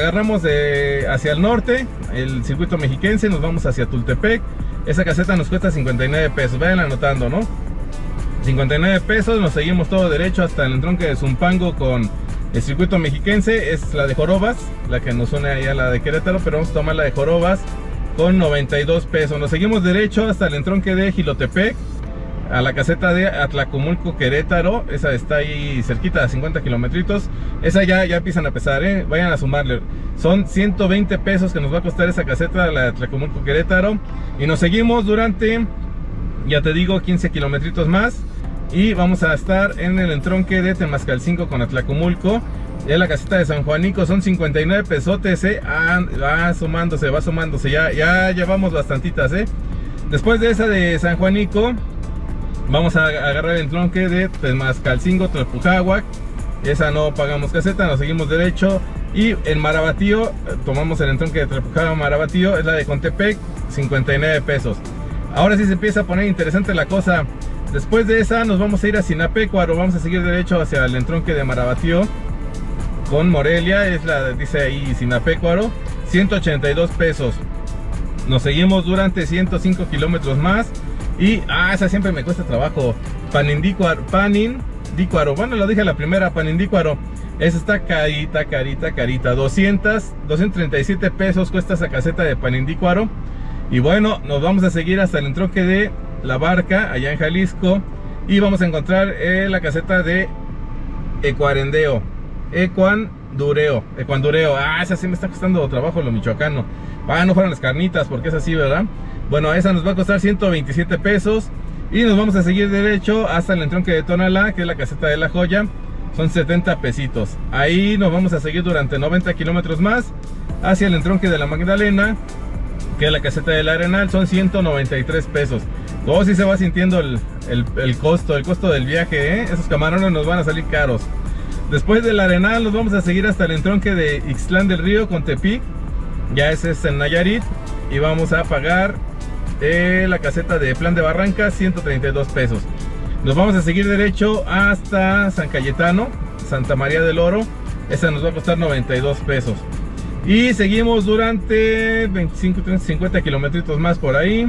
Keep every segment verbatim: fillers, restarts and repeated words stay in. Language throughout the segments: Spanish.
agarramos de hacia el norte, el circuito mexiquense, nos vamos hacia Tultepec. Esa caseta nos cuesta cincuenta y nueve pesos, vayan anotando, ¿no? cincuenta y nueve pesos, nos seguimos todo derecho hasta el entronque de Zumpango con el circuito mexiquense. Es la de Jorobas, la que nos une ahí a la de Querétaro, pero vamos a tomar la de Jorobas con noventa y dos pesos. Nos seguimos derecho hasta el entronque de Jilotepec, a la caseta de Atlacomulco Querétaro. Esa está ahí cerquita, a cincuenta kilometritos. Esa ya, ya empiezan a pesar, ¿eh? Vayan a sumarle. Son ciento veinte pesos que nos va a costar esa caseta, la de Atlacomulco Querétaro. Y nos seguimos durante, ya te digo, quince kilometritos más. Y vamos a estar en el entronque de Temascalcingo con Atlacomulco. Ya la caseta de San Juanico son cincuenta y nueve pesotes, ¿eh? Ah, va sumándose, va sumándose. Ya, ya llevamos bastantitas, ¿eh? Después de esa de San Juanico, vamos a agarrar el entronque de Temascalcingo, Tlalpujahuac. Esa no pagamos caseta, nos seguimos derecho. Y en Marabatío, tomamos el entronque de Tlalpujahuac, Marabatío. Es la de Contepec, cincuenta y nueve pesos. Ahora sí se empieza a poner interesante la cosa. Después de esa nos vamos a ir a Sinapecuaro. Vamos a seguir derecho hacia el entronque de Marabatío con Morelia. Es la, dice ahí Sinapecuaro, ciento ochenta y dos pesos. Nos seguimos durante ciento cinco kilómetros más. Y, ah, esa siempre me cuesta trabajo. Panindícuaro, Panindícuaro. Bueno, lo dije la primera, Panindícuaro. Esa está carita, carita, carita. doscientos, doscientos treinta y siete pesos cuesta esa caseta de Panindícuaro. Y bueno, nos vamos a seguir hasta el entronque de La Barca, allá en Jalisco. Y vamos a encontrar eh, la caseta de Ecuarendeo, Ecuandureo, Ecuandureo. Ah, esa sí me está costando trabajo lo michoacano. Ah, no fueron las carnitas, porque es así, ¿verdad? Bueno, esa nos va a costar ciento veintisiete pesos. Y nos vamos a seguir derecho hasta el entronque de Tonalá, que es la caseta de La Joya. Son setenta pesitos. Ahí nos vamos a seguir durante noventa kilómetros más hacia el entronque de La Magdalena, que es la caseta del Arenal. Son ciento noventa y tres pesos. Todo sí se va sintiendo el, el, el costo, el costo del viaje, ¿eh? Esos camarones nos van a salir caros. Después del Arenal nos vamos a seguir hasta el entronque de Ixtlán del Río con Tepic. Ya ese es en Nayarit. Y vamos a pagar eh, la caseta de Plan de Barrancas, ciento treinta y dos pesos. Nos vamos a seguir derecho hasta San Cayetano, Santa María del Oro. Esa nos va a costar noventa y dos pesos. Y seguimos durante veinticinco, treinta, cincuenta kilometritos más por ahí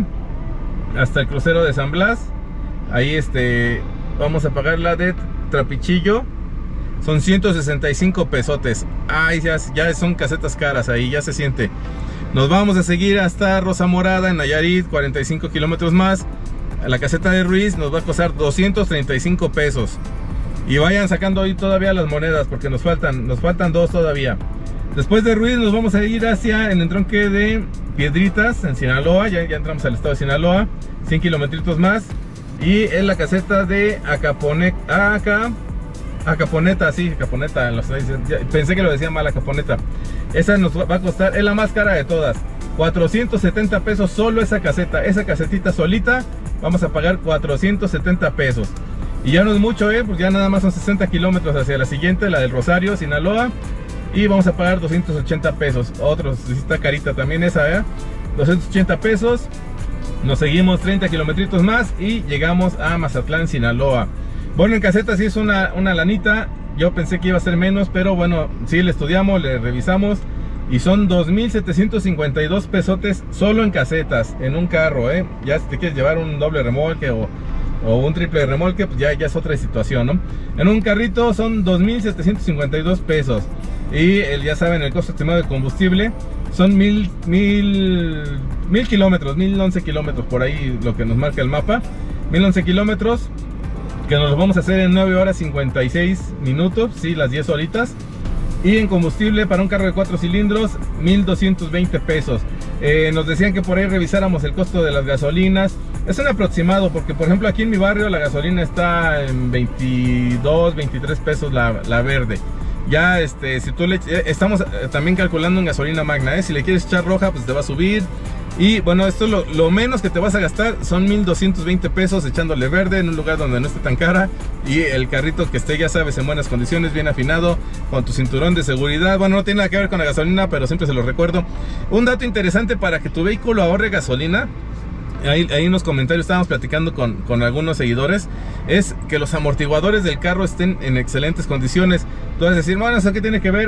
hasta el crucero de San Blas. Ahí este vamos a pagar la de Trapichillo. Son ciento sesenta y cinco pesotes. Ay, ya, ya son casetas caras ahí, ya se siente. Nos vamos a seguir hasta Rosa Morada en Nayarit, cuarenta y cinco kilómetros más. La caseta de Ruiz nos va a costar doscientos treinta y cinco pesos. Y vayan sacando ahí todavía las monedas, porque nos faltan, nos faltan dos todavía. Después de Ruiz nos vamos a ir hacia el entronque de Piedritas en Sinaloa. Ya, ya entramos al estado de Sinaloa, cien kilómetros más. Y en la caseta de Acapone, Aca, Acaponeta, sí, Acaponeta. Pensé que lo decía mal, Acaponeta. Esa nos va a costar, es la más cara de todas, cuatrocientos setenta pesos solo esa caseta. Esa casetita solita vamos a pagar cuatrocientos setenta pesos. Y ya no es mucho, eh, pues ya nada más son sesenta kilómetros hacia la siguiente, la del Rosario, Sinaloa. Y vamos a pagar doscientos ochenta pesos. Otros, está carita también esa, ¿eh? doscientos ochenta pesos. Nos seguimos treinta kilometritos más y llegamos a Mazatlán, Sinaloa. Bueno, en caseta sí es una, una lanita. Yo pensé que iba a ser menos, pero bueno, sí le estudiamos, le revisamos. Y son dos mil setecientos cincuenta y dos pesotes solo en casetas, en un carro, ¿eh? Ya si te quieres llevar un doble remolque o, o un triple remolque, pues ya, ya es otra situación, ¿no? En un carrito son dos mil setecientos cincuenta y dos pesos. Y el, ya saben, el costo estimado de combustible son mil, mil, mil kilómetros, mil once kilómetros, por ahí lo que nos marca el mapa. Mil once kilómetros, que nos los vamos a hacer en nueve horas cincuenta y seis minutos, sí, las diez horitas. Y en combustible para un carro de cuatro cilindros, mil doscientos veinte pesos. Eh, nos decían que por ahí revisáramos el costo de las gasolinas. Es un aproximado, porque por ejemplo aquí en mi barrio la gasolina está en veintidós, veintitrés pesos la, la verde. Ya este, si tú le, estamos también calculando en gasolina magna, ¿eh? Si le quieres echar roja, pues te va a subir. Y bueno, esto lo, lo menos que te vas a gastar son mil doscientos veinte pesos echándole verde en un lugar donde no esté tan cara. Y el carrito que esté, ya sabes, en buenas condiciones, bien afinado, con tu cinturón de seguridad. Bueno, no tiene nada que ver con la gasolina, pero siempre se lo recuerdo. Un dato interesante para que tu vehículo ahorre gasolina, ahí, ahí en los comentarios estábamos platicando con, con algunos seguidores, es que los amortiguadores del carro estén en excelentes condiciones. Tú vas a decir, bueno, ¿eso qué tiene que ver?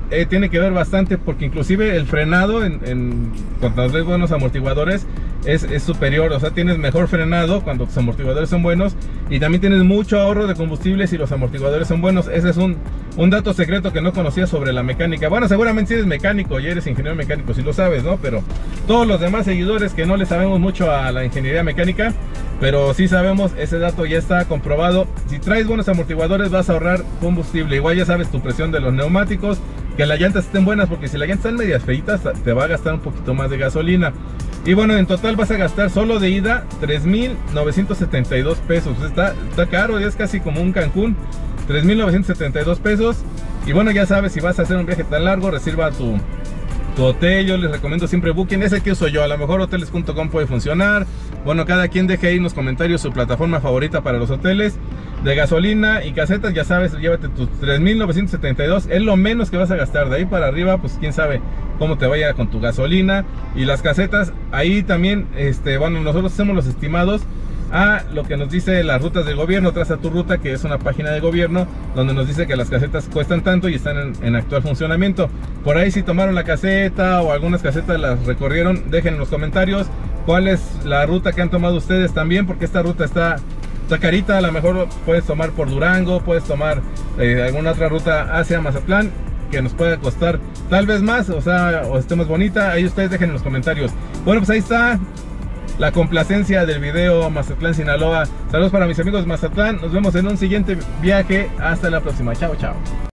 eh, tiene que ver bastante, porque inclusive el frenado en, en, cuando traes buenos amortiguadores es, es superior, o sea, tienes mejor frenado cuando tus amortiguadores son buenos, y también tienes mucho ahorro de combustible si los amortiguadores son buenos. Ese es un, un dato secreto que no conocía sobre la mecánica. Bueno, seguramente si eres mecánico y eres ingeniero mecánico, si lo sabes, ¿no? Pero todos los demás seguidores que no le sabemos mucho a la ingeniería mecánica, pero sí sabemos, ese dato ya está comprobado. Si traes buenos amortiguadores vas a ahorrar combustible. Igual ya sabes tu presión de los neumáticos, que las llantas estén buenas, porque si las llantas están medias feitas te va a gastar un poquito más de gasolina. Y bueno, en total vas a gastar solo de ida tres mil novecientos setenta y dos pesos. Está, está caro, ya es casi como un Cancún. tres mil novecientos setenta y dos pesos. Y bueno, ya sabes, si vas a hacer un viaje tan largo, reserva tu, tu hotel. Yo les recomiendo siempre Booking, ese que uso yo. A lo mejor hoteles punto com puede funcionar. Bueno, cada quien deje ahí en los comentarios su plataforma favorita para los hoteles. De gasolina y casetas, ya sabes, llévate tus tres mil novecientos setenta y dos, es lo menos que vas a gastar. De ahí para arriba, pues quién sabe cómo te vaya con tu gasolina. Y las casetas, ahí también, este, bueno, nosotros hacemos los estimados a lo que nos dice las rutas del gobierno. Traza tu ruta, que es una página de gobierno donde nos dice que las casetas cuestan tanto y están en, en actual funcionamiento. Por ahí, si tomaron la caseta o algunas casetas las recorrieron, dejen en los comentarios cuál es la ruta que han tomado ustedes también, porque esta ruta está Está carita. A lo mejor puedes tomar por Durango, puedes tomar eh, alguna otra ruta hacia Mazatlán que nos pueda costar tal vez más, o sea, o esté más bonita. Ahí ustedes dejen en los comentarios. Bueno, pues ahí está la complacencia del video Mazatlán, Sinaloa. Saludos para mis amigos de Mazatlán. Nos vemos en un siguiente viaje. Hasta la próxima. Chao, chao.